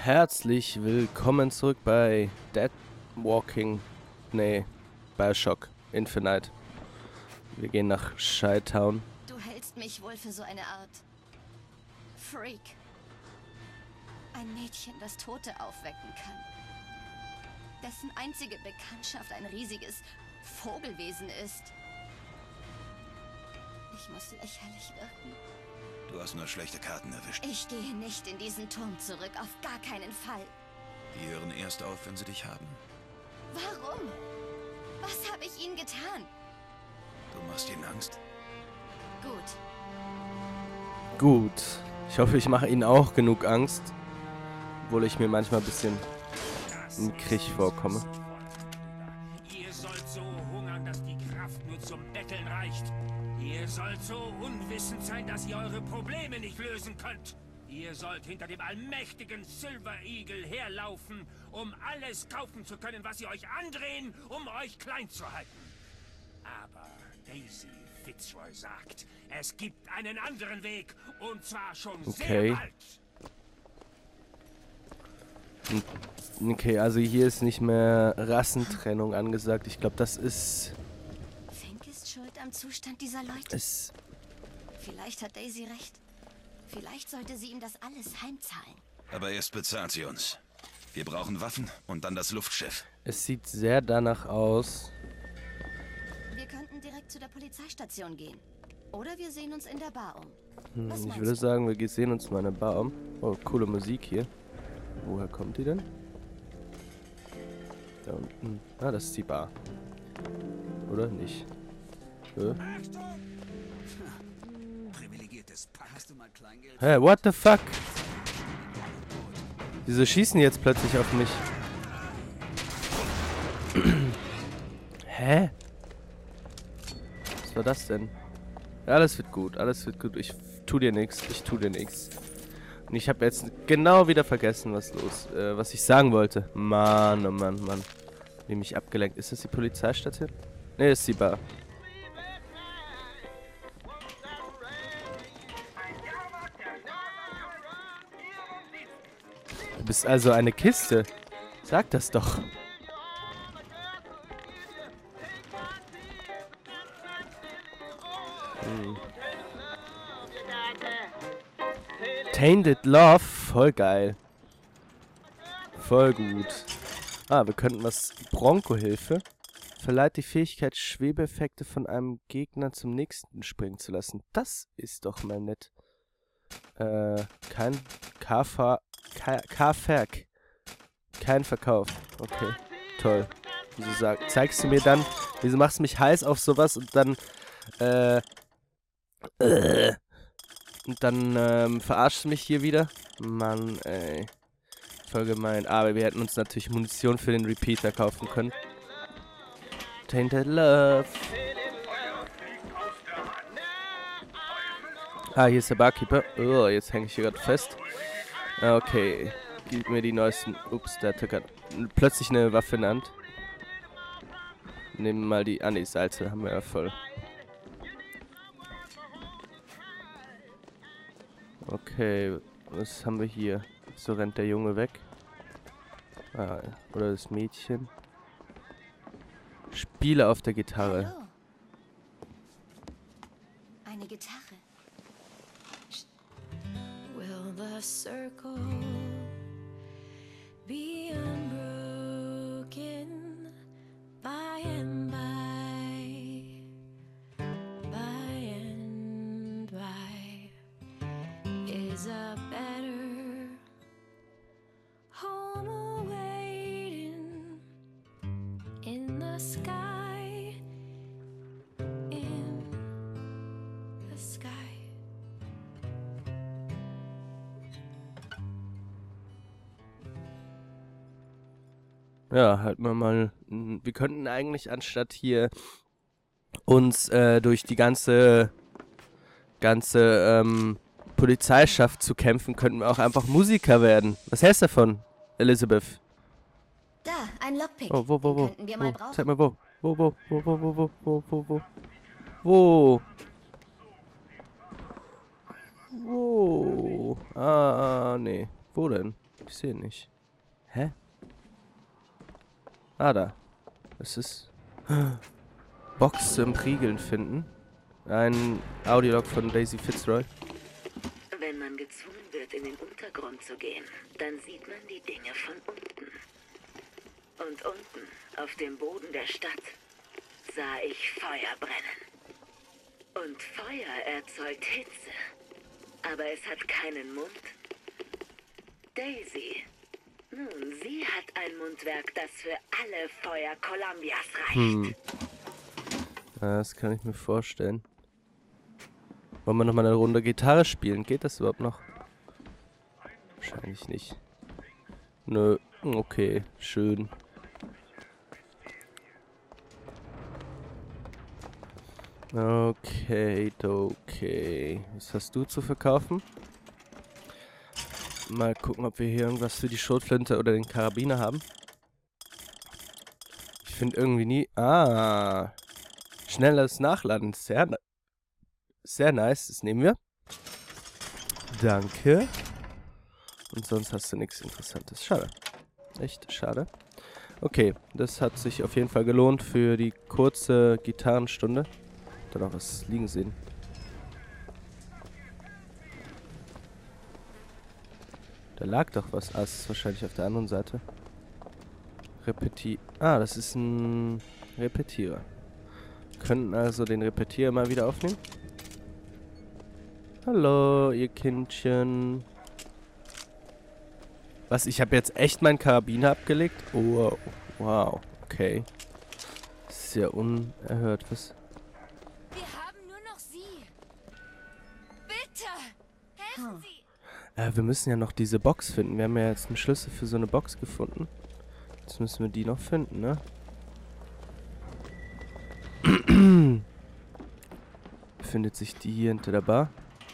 Herzlich willkommen zurück bei Bioshock Infinite. Wir gehen nach Chi-Town. Du hältst mich wohl für so eine Art Freak. Ein Mädchen, das Tote aufwecken kann. Dessen einzige Bekanntschaft ein riesiges Vogelwesen ist. Ich muss lächerlich wirken. Du hast nur schlechte Karten erwischt. Ich gehe nicht in diesen Turm zurück, auf gar keinen Fall. Die hören erst auf, wenn sie dich haben. Warum? Was habe ich ihnen getan? Du machst ihnen Angst? Gut. Ich hoffe, ich mache ihnen auch genug Angst. Obwohl ich mir manchmal ein bisschen mickrig vorkomme. Ihr sollt so hungern, dass die Kraft nur zum Betteln reicht. Ihr sollt so unwissend sein, dass ihr eure Probleme nicht lösen könnt. Ihr sollt hinter dem allmächtigen Silver Eagle herlaufen, um alles kaufen zu können, was ihr euch andrehen, um euch klein zu halten. Aber Daisy Fitzroy sagt, es gibt einen anderen Weg, und zwar schon sehr bald. Okay, also hier ist nicht mehr Rassentrennung angesagt. Ich glaube, das ist... Fink ist schuld am Zustand dieser Leute. Vielleicht hat Daisy recht. Vielleicht sollte sie ihm das alles heimzahlen. Aber erst bezahlt sie uns. Wir brauchen Waffen und dann das Luftschiff. Es sieht sehr danach aus. Wir könnten direkt zu der Polizeistation gehen. Oder wir sehen uns in der Bar um. Was Ich meinst würde du? sagen, wir sehen uns mal in der Bar um. Oh, coole Musik hier. Woher kommt die denn? Da unten. Ah, das ist die Bar. Oder nicht? Privilegiertes Pack. Hast du mal Kleingeld? Hä, what the fuck? Wieso schießen die jetzt plötzlich auf mich? Hä? Was war das denn? Ja, alles wird gut, alles wird gut. Ich tu dir nichts, Und ich habe jetzt genau wieder vergessen, was ich sagen wollte. Mann, oh Mann, Mann. Wie mich abgelenkt. Ist das die Polizeistation? Ne, ist die Bar. Du bist also eine Kiste. Sag das doch. Tainted Love, voll geil. Voll gut. Ah, wir könnten was... Bronco-Hilfe. Verleiht die Fähigkeit, Schwebeeffekte von einem Gegner zum nächsten springen zu lassen. Das ist doch mal nett. Kein K-Ferk. Kein Verkauf. Okay, toll. Wieso zeigst du mir dann... Wieso machst du mich heiß auf sowas und dann... Und dann verarschst du mich hier wieder. Mann, ey. Voll gemein. Aber wir hätten uns natürlich Munition für den Repeater kaufen können. Tainted Love. Ah, hier ist der Barkeeper. Oh, jetzt hänge ich hier gerade fest. Okay. Gib mir die neuesten... Ups, der hat gerade plötzlich eine Waffe in der Hand. Nehmen wir mal die... Ah, ne, Salze haben wir ja voll. Okay, was haben wir hier? So rennt der Junge weg. Ah, oder das Mädchen. Spiele auf der Gitarre. Hallo. Eine Gitarre. Will the circle be unbroken by and by, by and by? Is a better home awaiting in the sky, in the sky. Ja, halt mal. Wir könnten eigentlich anstatt hier uns durch die ganze Polizeischaft zu kämpfen, könnten wir auch einfach Musiker werden. Was hältst du davon, Elizabeth? Da, ein Lockpick. Oh, wo? Den könnten wir mal brauchen. Zeig mal wo. Wo? Wo? Ah, nee. Wo denn? Ich sehe nicht. Hä? Ah, da. Das ist... Box zum Priegeln finden. Ein Audiolog von Daisy Fitzroy. Wenn man gezwungen wird, in den Untergrund zu gehen, dann sieht man die Dinge von unten. Und unten, auf dem Boden der Stadt, sah ich Feuer brennen. Und Feuer erzeugt Hitze. Aber es hat keinen Mund. Daisy. Nun, sie hat ein Mundwerk, das für alle Feuer Columbias reicht. Ja, das kann ich mir vorstellen. Wollen wir nochmal eine Runde Gitarre spielen? Geht das überhaupt noch? Wahrscheinlich nicht. Nö. Okay, schön. Okay, okay. Was hast du zu verkaufen? Mal gucken, ob wir hier irgendwas für die Schrotflinte oder den Karabiner haben. Ich finde irgendwie nie... Ah. Schnelles Nachladen. Sehr nice. Das nehmen wir. Danke. Und sonst hast du nichts Interessantes. Schade. Echt schade. Okay, das hat sich auf jeden Fall gelohnt für die kurze Gitarrenstunde. Da noch was liegen sehen. Da lag doch was. Ah, es ist wahrscheinlich auf der anderen Seite. Ah, das ist ein Repetierer. Könnten also den Repetierer mal wieder aufnehmen. Hallo, ihr Kindchen. Was? Ich habe jetzt echt meinen Karabiner abgelegt? Oh, wow. Okay. Das ist ja unerhört. Was? Wir haben nur noch Sie. Bitte, helfen Sie. Wir müssen ja noch diese Box finden. Wir haben ja jetzt einen Schlüssel für so eine Box gefunden. Jetzt müssen wir die noch finden, ne? Befindet sich die hier hinter der Bar?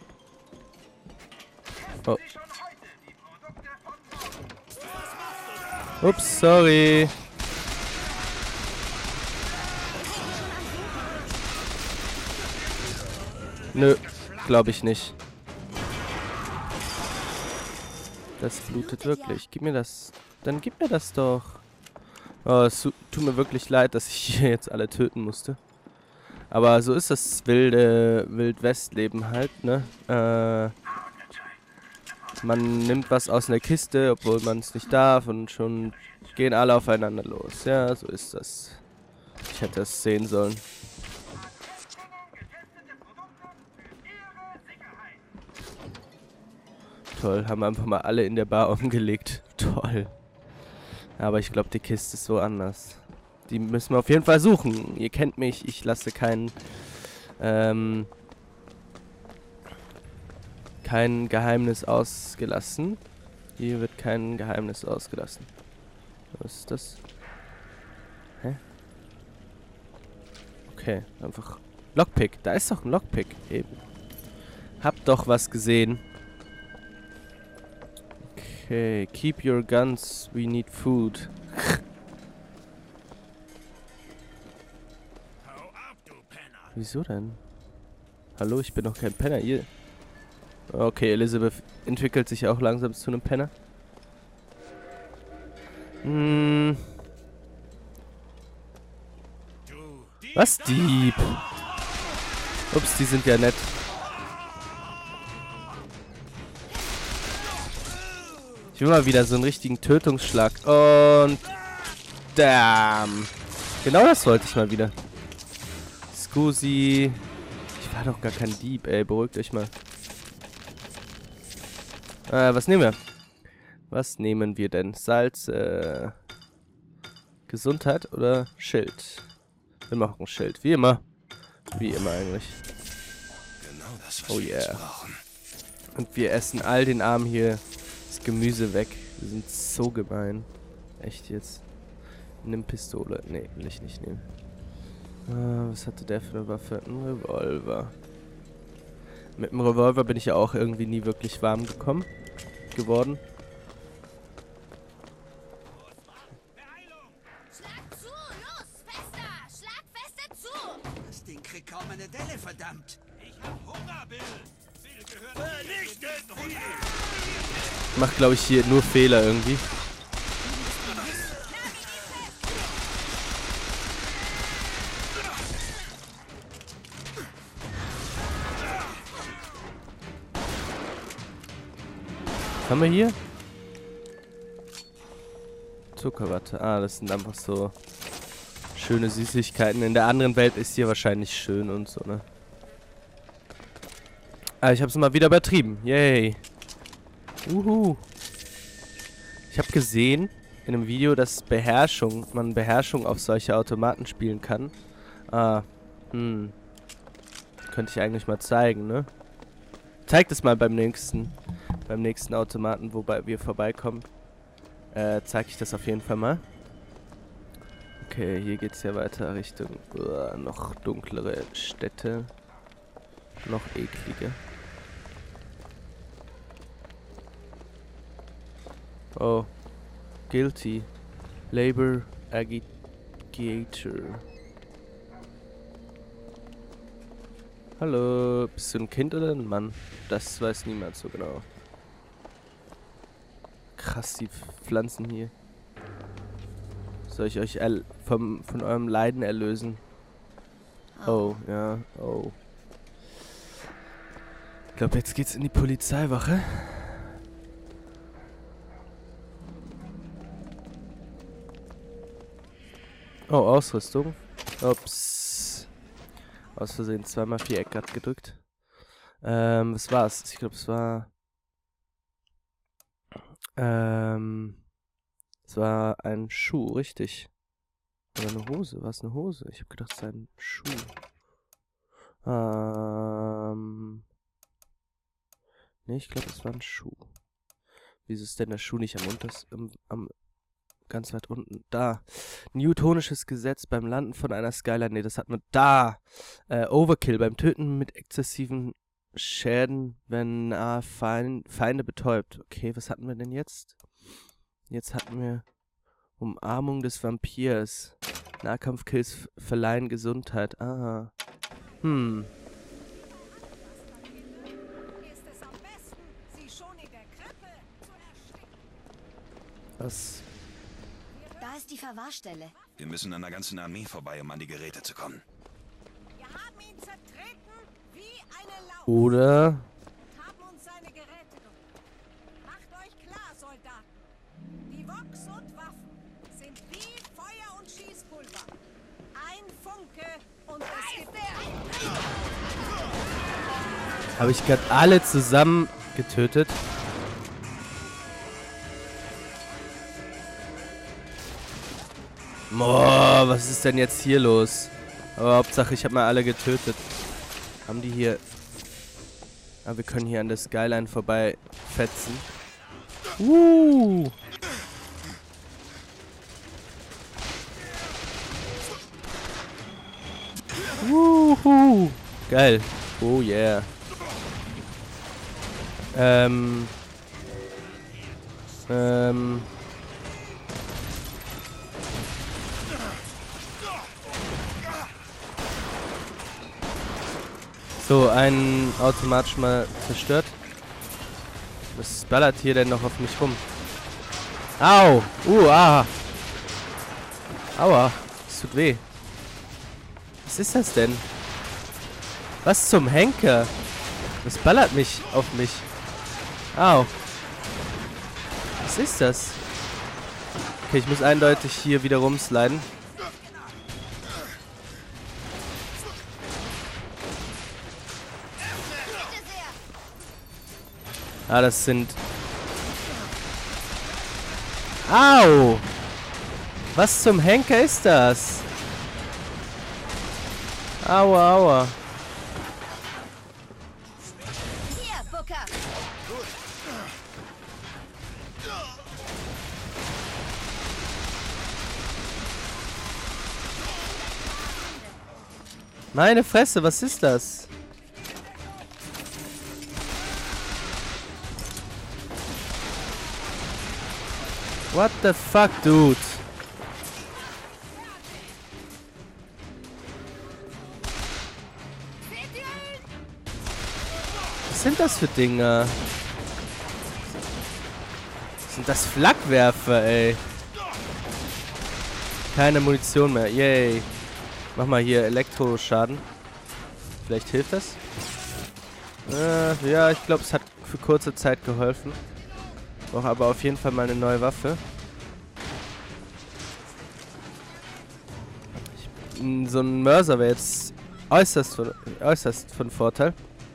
Oh. Ups, sorry. Nö, glaube ich nicht. Das blutet wirklich. Gib mir das. Dann gib mir das doch. Oh, es tut mir wirklich leid, dass ich hier jetzt alle töten musste. Aber so ist das Wild-West-Leben halt, ne? Man nimmt was aus einer Kiste, obwohl man es nicht darf und schon gehen alle aufeinander los. Ja, so ist das. Ich hätte das sehen sollen. Toll, haben einfach mal alle in der Bar umgelegt. Toll. Aber ich glaube, die Kiste ist so anders. Die müssen wir auf jeden Fall suchen. Ihr kennt mich, ich lasse kein Geheimnis ausgelassen. Hier wird kein Geheimnis ausgelassen. Was ist das? Hä? Okay, einfach Lockpick. Da ist doch ein Lockpick eben. Hab doch was gesehen. Okay, keep your guns, we need food. Wieso denn? Hallo, ich bin doch kein Penner. Ihr. Okay, Elizabeth entwickelt sich auch langsam zu einem Penner. Was, Dieb? Ups, die sind ja nett. Ich will mal wieder so einen richtigen Tötungsschlag. Und... Damn. Genau das wollte ich mal wieder. Scusi. Ich war doch gar kein Dieb, ey. Beruhigt euch mal. Was nehmen wir? Was nehmen wir denn? Salz, Gesundheit oder Schild? Wir machen Schild. Wie immer. Wie immer eigentlich. Genau das, was Oh wir jetzt yeah. brauchen. Und wir essen all den Armen hier das Gemüse weg. Wir sind so gemein. Echt jetzt. Nimm Pistole. Nee, will ich nicht nehmen. Was hatte der für eine Waffe? Ein Revolver. Mit dem Revolver bin ich ja auch irgendwie nie wirklich warm geworden. Schlag zu, los, fester, schlag fester zu. Das Ding kriegt kaum eine Delle, verdammt. Ich hab Hunger, Bill. Bill gehört vernichtet sie. Macht, glaube ich, hier nur Fehler irgendwie. Was haben wir hier? Zuckerwatte. Ah, das sind einfach so schöne Süßigkeiten. In der anderen Welt ist hier wahrscheinlich schön und so, ne? Ah, ich hab's mal wieder übertrieben. Yay. Uhu. Ich habe gesehen in einem Video, dass man Beherrschung auf solche Automaten spielen kann. Ah, könnte ich eigentlich mal zeigen, ne? Zeig das mal beim nächsten Automaten, wobei wir vorbeikommen. Zeige ich das auf jeden Fall mal. Okay, hier geht's ja weiter Richtung noch dunklere Städte. Noch eklige. Oh. Guilty. Labor Agitator. Hallo. Bist du ein Kind oder ein Mann? Das weiß niemand so genau. Krass, die Pflanzen hier. Soll ich euch von eurem Leiden erlösen? Oh, ja. Oh. Ich glaube, jetzt geht's in die Polizeiwache. Oh, Ausrüstung. Ups. Aus Versehen zweimal Viereck grad gedrückt. Was war's? Ich glaube, es war... es war ein Schuh, richtig. Oder eine Hose. War es eine Hose? Ich habe gedacht, es sei ein Schuh. Ne, ich glaube, es war ein Schuh. Wieso ist denn der Schuh nicht ganz weit unten? Da. Newtonisches Gesetz beim Landen von einer Skyline. Ne, das hat man da. Overkill beim Töten mit exzessiven Schäden, wenn Feinde betäubt. Okay, was hatten wir denn jetzt? Jetzt hatten wir Umarmung des Vampirs. Nahkampfkills verleihen Gesundheit. Ah. Was? Da ist die Verwahrstelle. Wir müssen an der ganzen Armee vorbei, um an die Geräte zu kommen. Wir haben ihn zertreten wie eine Laus. Oder? Und haben uns seine Geräte geholt. Macht euch klar, Soldaten. Die Vox und Waffen sind wie Feuer und Schießpulver. Ein Funke und es gibt Habe ich gerade alle zusammen getötet? Boah, was ist denn jetzt hier los? Aber Hauptsache, ich habe mal alle getötet. Haben die hier... Ah, wir können hier an der Skyline vorbei fetzen. Geil. Oh yeah. So, ein Automat schon mal zerstört. Was ballert hier denn noch auf mich rum? Au! Aua! Das tut weh. Was ist das denn? Was zum Henker? Was ballert mich auf mich? Au! Was ist das? Okay, ich muss eindeutig hier wieder rumsliden. Ah, das sind... Au! Was zum Henker ist das? Aua. Hier, Booker. Meine Fresse, was ist das? What the fuck, dude? Was sind das für Dinger? sind das Flakwerfer, ey. Keine Munition mehr. Yay. Mach mal hier Elektroschaden. Vielleicht hilft das. Ja, ich glaube, es hat für kurze Zeit geholfen. Brauche aber auf jeden Fall mal eine neue Waffe. So ein Mörser wäre jetzt äußerst von Vorteil.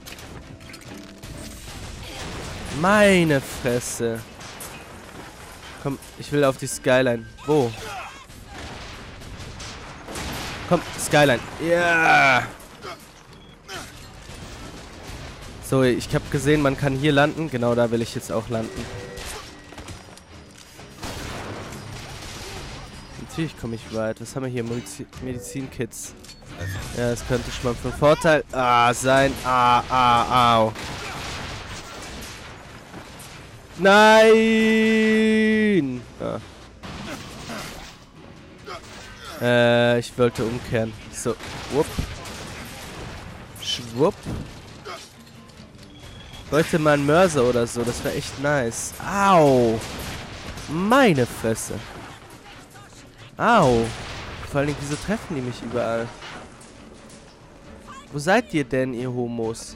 Meine Fresse. Komm, ich will auf die Skyline. Wo? Komm, Skyline. Ja! Yeah. So, ich habe gesehen, man kann hier landen. Genau, da will ich jetzt auch landen. Natürlich komme ich weit. Was haben wir hier? Medizinkits. Ja, das könnte schon mal von Vorteil sein. Au. Nein! Ich wollte umkehren. So, wupp. Schwupp. Bräuchte mal einen Mörser oder so, das wäre echt nice. Au! Meine Fresse. Au! Vor allem, wieso treffen die mich überall? Wo seid ihr denn, ihr Homos?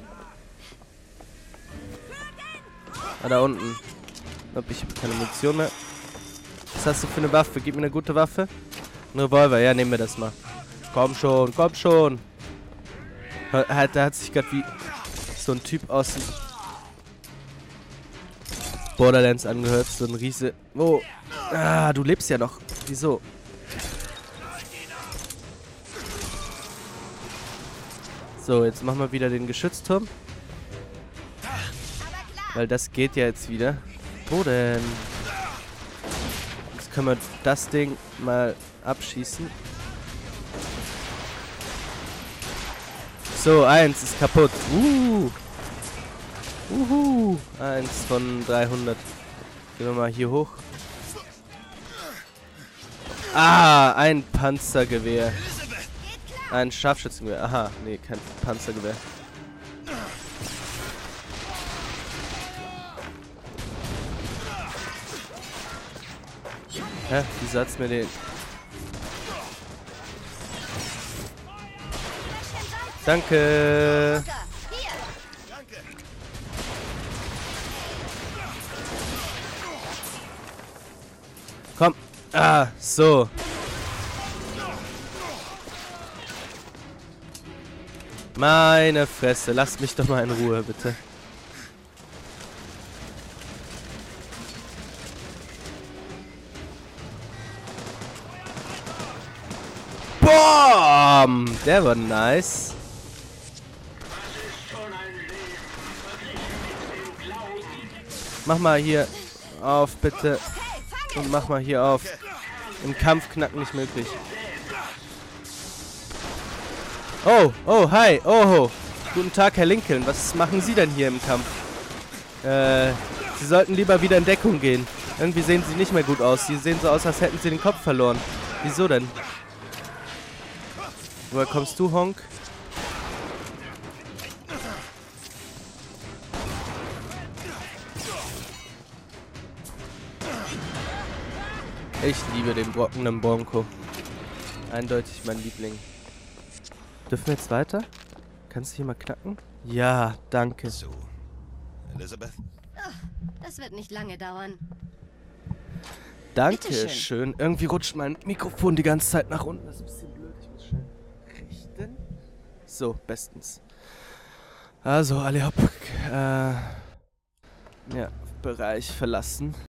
Ah, da unten. Ich habe keine Munition mehr. Was hast du für eine Waffe? Gib mir eine gute Waffe. Ein Revolver, ja, nehmen wir das mal. Komm schon, komm schon. Da hat sich gerade wie so ein Typ aus dem Borderlands angehört. So ein Riese. Oh. Ah, du lebst ja noch. Wieso? So, jetzt machen wir wieder den Geschützturm. Weil das geht ja jetzt wieder. Wo denn? Jetzt können wir das Ding mal abschießen. So, 1 ist kaputt. Uhu. 1 von 300. Gehen wir mal hier hoch. Ah, ein Panzergewehr. Ein Scharfschützengewehr. Aha, nee, kein Panzergewehr. Hä? Wieso hat's mir den... Danke! Komm! Ah, so. Meine Fresse, lasst mich doch mal in Ruhe, bitte. Boom! Der war nice. Mach mal hier auf, bitte. Und mach mal hier auf. Im Kampf knacken nicht möglich. Oh, hi. Oh, guten Tag, Herr Lincoln. Was machen Sie denn hier im Kampf? Sie sollten lieber wieder in Deckung gehen. Irgendwie sehen Sie nicht mehr gut aus. Sie sehen so aus, als hätten Sie den Kopf verloren. Wieso denn? Woher kommst du, Honk? Ich liebe den brockenen Bronco. Eindeutig mein Liebling. Dürfen wir jetzt weiter? Kannst du hier mal knacken? Ja, danke. So, Elizabeth? Das wird nicht lange dauern. Danke schön. Irgendwie rutscht mein Mikrofon die ganze Zeit nach unten. Das ist ein bisschen blöd. Ich muss schnell richten. So, bestens. Also, alle hopp. Ja, Bereich verlassen.